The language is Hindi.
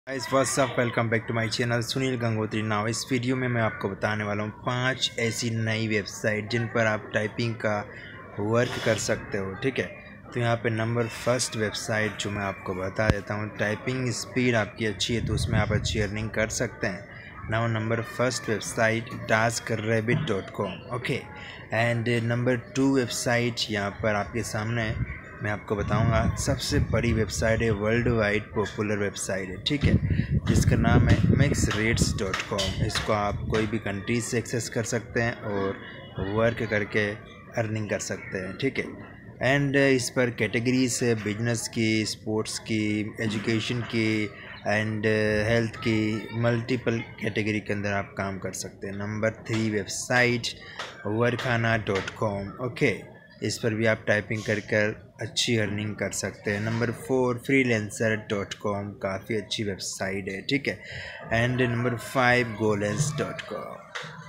Guys what's up, welcome back to my channel Sunil Gangotri. Now इस वीडियो में मैं आपको बताने वाला हूँ 5 ऐसी नई वेबसाइट जिन पर आप टाइपिंग का वर्क कर सकते हो। ठीक है, तो यहाँ पे नंबर फर्स्ट वेबसाइट जो मैं आपको बता देता हूँ, टाइपिंग स्पीड आपकी अच्छी है तो उसमें आप अच्छी अर्निंग कर सकते हैं। Now number first website taskrabbit.com। Okay, and number 2 website यहाँ पर आपके सामने मैं आपको बताऊंगा सबसे बड़ी वेबसाइट है, वर्ल्ड वाइड पॉपुलर वेबसाइट है। ठीक है, जिसका नाम है mixrates.com। इसको आप कोई भी कंट्री से एक्सेस कर सकते हैं और वर्क करके अर्निंग कर सकते हैं। ठीक है, एंड इस पर कैटेगरीज है, बिजनेस की, स्पोर्ट्स की, एजुकेशन की एंड हेल्थ की, मल्टीपल कैटेगरी के अंदर आप काम कर सकते हैं। Number 3 website वर्खाना.com। ओके, इस पर भी आप टाइपिंग कर अच्छी अर्निंग कर सकते हैं। नंबर 4 freelancer.com, काफ़ी अच्छी वेबसाइट है। ठीक है, एंड नंबर 5 goalens.com।